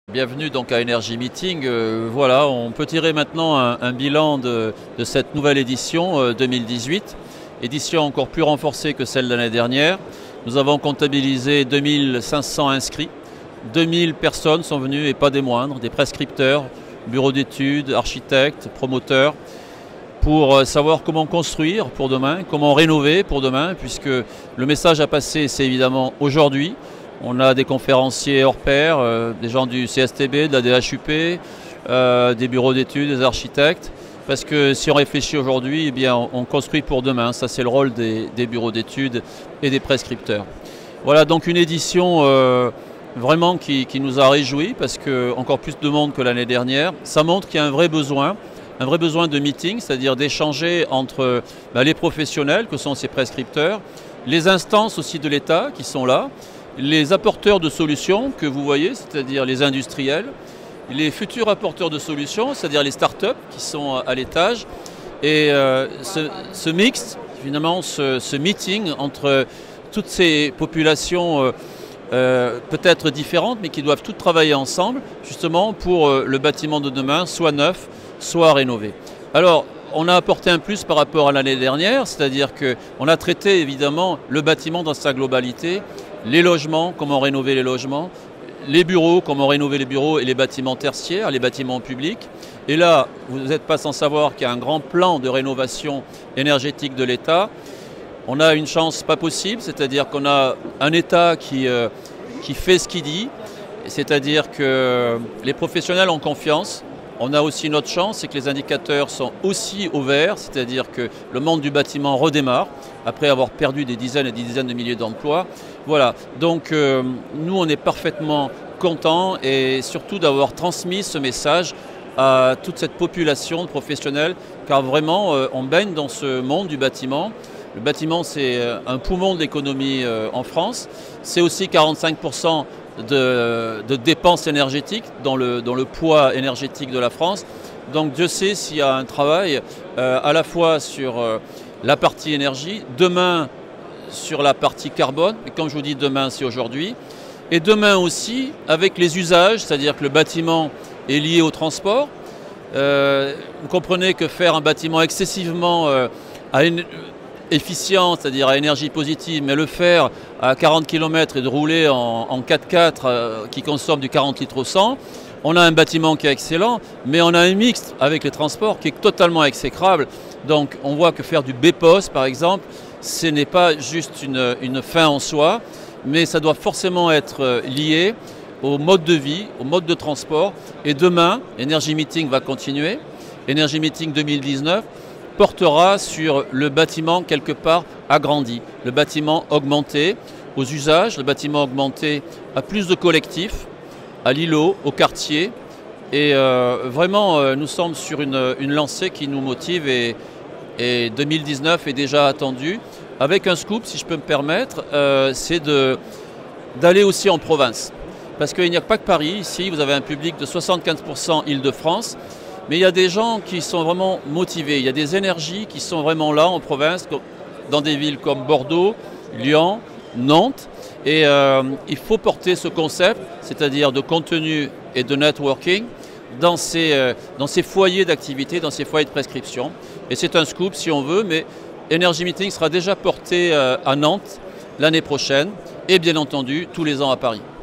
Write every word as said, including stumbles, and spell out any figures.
Bienvenue donc à Energy Meeting. Euh, voilà, on peut tirer maintenant un, un bilan de, de cette nouvelle édition euh, deux mille dix-huit, édition encore plus renforcée que celle de l'année dernière. Nous avons comptabilisé deux mille cinq cents inscrits, deux mille personnes sont venues et pas des moindres, des prescripteurs, bureaux d'études, architectes, promoteurs, pour savoir comment construire pour demain, comment rénover pour demain, puisque le message à passer, c'est évidemment aujourd'hui. On a des conférenciers hors pair, euh, des gens du C S T B, de la D H U P, euh, des bureaux d'études, des architectes. Parce que si on réfléchit aujourd'hui, eh bien, on, on construit pour demain. Ça, c'est le rôle des, des bureaux d'études et des prescripteurs. Voilà donc une édition euh, vraiment qui, qui nous a réjouis, parce que encore plus de monde que l'année dernière. Ça montre qu'il y a un vrai besoin, un vrai besoin de meeting, c'est-à-dire d'échanger entre bah, les professionnels, que sont ces prescripteurs, les instances aussi de l'État qui sont là, les apporteurs de solutions que vous voyez, c'est-à-dire les industriels, les futurs apporteurs de solutions, c'est-à-dire les start-up qui sont à l'étage, et euh, ce, ce mix, finalement, ce, ce meeting entre toutes ces populations euh, euh, peut-être différentes, mais qui doivent toutes travailler ensemble, justement pour euh, le bâtiment de demain, soit neuf, soit rénové. Alors, on a apporté un plus par rapport à l'année dernière, c'est-à-dire qu'on a traité évidemment le bâtiment dans sa globalité, les logements, comment rénover les logements, les bureaux, comment rénover les bureaux et les bâtiments tertiaires, les bâtiments publics. Et là, vous n'êtes pas sans savoir qu'il y a un grand plan de rénovation énergétique de l'État. On a une chance pas possible, c'est-à-dire qu'on a un État qui, euh, qui fait ce qu'il dit, c'est-à-dire que les professionnels ont confiance. On a aussi notre chance, c'est que les indicateurs sont aussi au vert, c'est-à-dire que le monde du bâtiment redémarre, après avoir perdu des dizaines et des dizaines de milliers d'emplois. Voilà, donc euh, nous on est parfaitement contents et surtout d'avoir transmis ce message à toute cette population de professionnels, car vraiment euh, on baigne dans ce monde du bâtiment. Le bâtiment, c'est un poumon de l'économie euh, en France, c'est aussi quarante-cinq pour cent De, de dépenses énergétiques dans le, dans le poids énergétique de la France. Donc Dieu sait s'il y a un travail euh, à la fois sur euh, la partie énergie, demain sur la partie carbone, et quand je vous dis demain, c'est aujourd'hui, et demain aussi avec les usages, c'est-à-dire que le bâtiment est lié au transport. Euh, vous comprenez que faire un bâtiment excessivement euh, à une, efficient, c'est-à-dire à énergie positive, mais le faire à quarante kilomètres et de rouler en, en quatre-quatre euh, qui consomme du quarante litres au cent, on a un bâtiment qui est excellent, mais on a un mix avec les transports qui est totalement exécrable. Donc on voit que faire du B P O S par exemple, ce n'est pas juste une, une fin en soi, mais ça doit forcément être lié au mode de vie, au mode de transport. Et demain, Energy Meeting va continuer. Energy Meeting deux mille dix-neuf portera sur le bâtiment quelque part agrandi, le bâtiment augmenté aux usages, le bâtiment augmenté à plus de collectifs, à l'îlot, au quartier. Et euh, vraiment, euh, nous sommes sur une, une lancée qui nous motive et, et deux mille dix-neuf est déjà attendu. Avec un scoop, si je peux me permettre, euh, c'est d'aller aussi en province. Parce qu'il n'y a pas que Paris, ici vous avez un public de soixante-quinze pour cent Île-de-France. Mais il y a des gens qui sont vraiment motivés, il y a des énergies qui sont vraiment là en province, dans des villes comme Bordeaux, Lyon, Nantes. Et euh, il faut porter ce concept, c'est-à-dire de contenu et de networking, dans ces, euh, dans ces foyers d'activité, dans ces foyers de prescription. Et c'est un scoop si on veut, mais Energy Meeting sera déjà porté euh, à Nantes l'année prochaine et bien entendu tous les ans à Paris.